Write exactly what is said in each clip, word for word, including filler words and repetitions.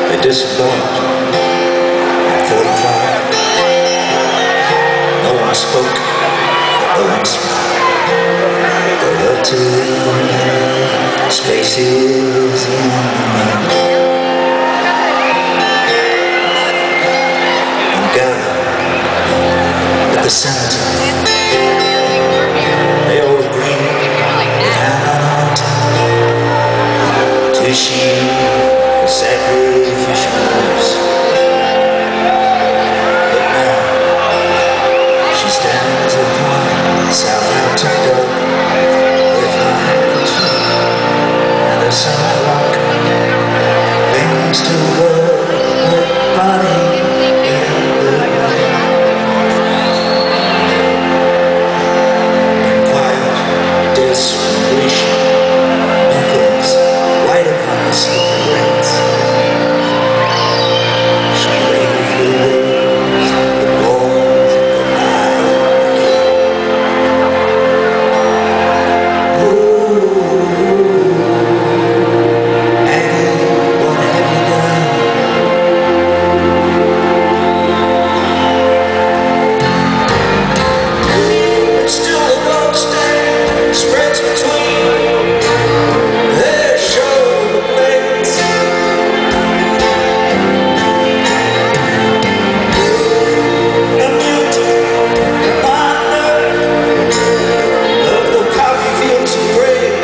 They disembarked at forty-five. No one spoke, no one smiled. There were too many spaces in the night. And gathered at the cemetery, they all agreed with Hannah to she the sacrificial lives. But now she stands upon Southampton Dock with her handkerchief and her summer rock clings to her wet body in the rain. In quiet desperation, knuckles white upon the slippery grates, she bravely waves the balls goodbye again. Ooh, Aggie, what have you done? And still the road stand spreads between their shoulder blades. The mute reminder of the coffee fields of grain.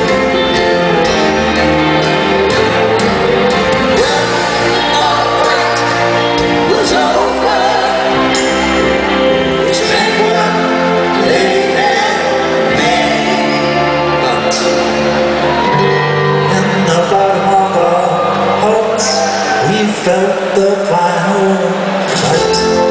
When our fight was over, we spent one late and May. But in the bottom of our hearts, we felt the final fight.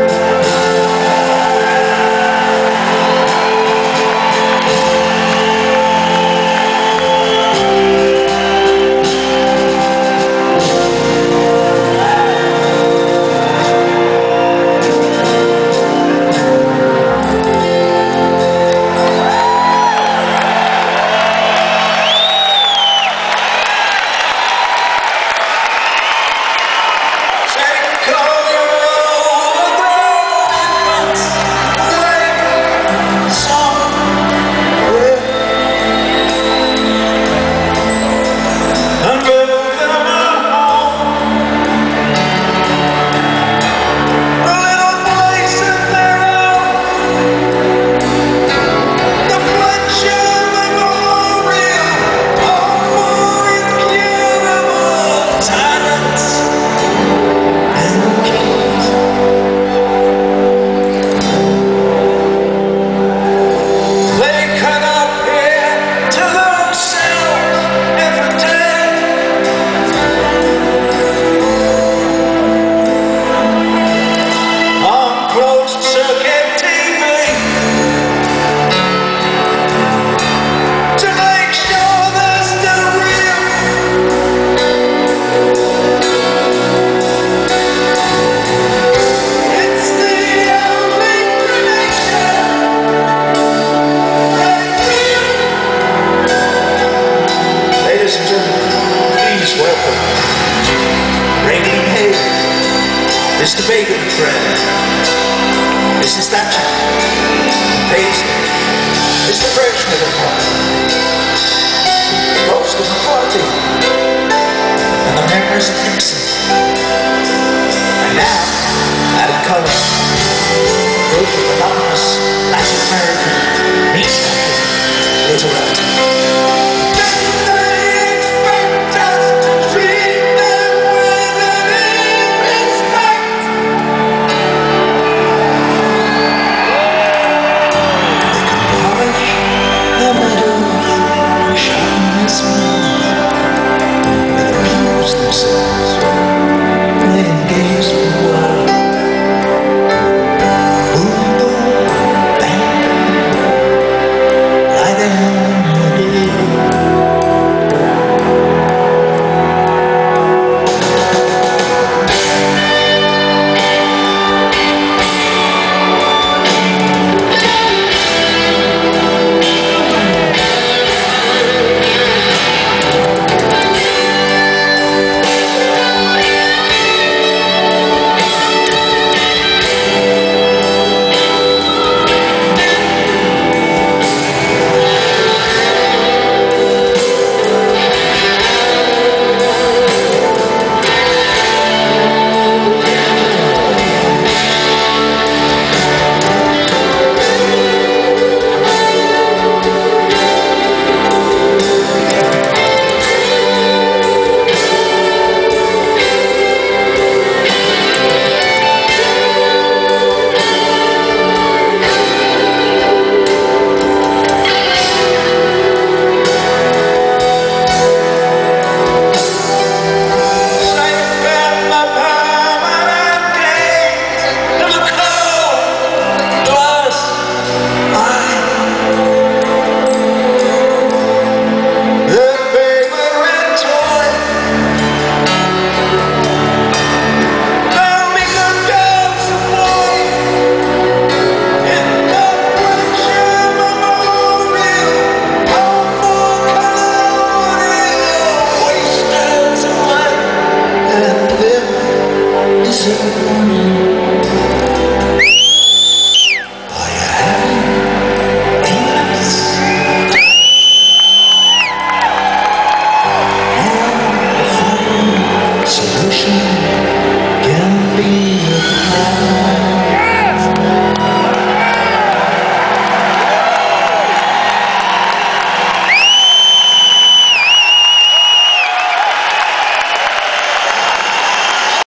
Mister Bacon and friend, Missus Thatcher, Paisley, Mister Freshman and Party, the ghost of McCarthy, and the memories of Nixon. And now, added color, a group of anonymous Latin American meat little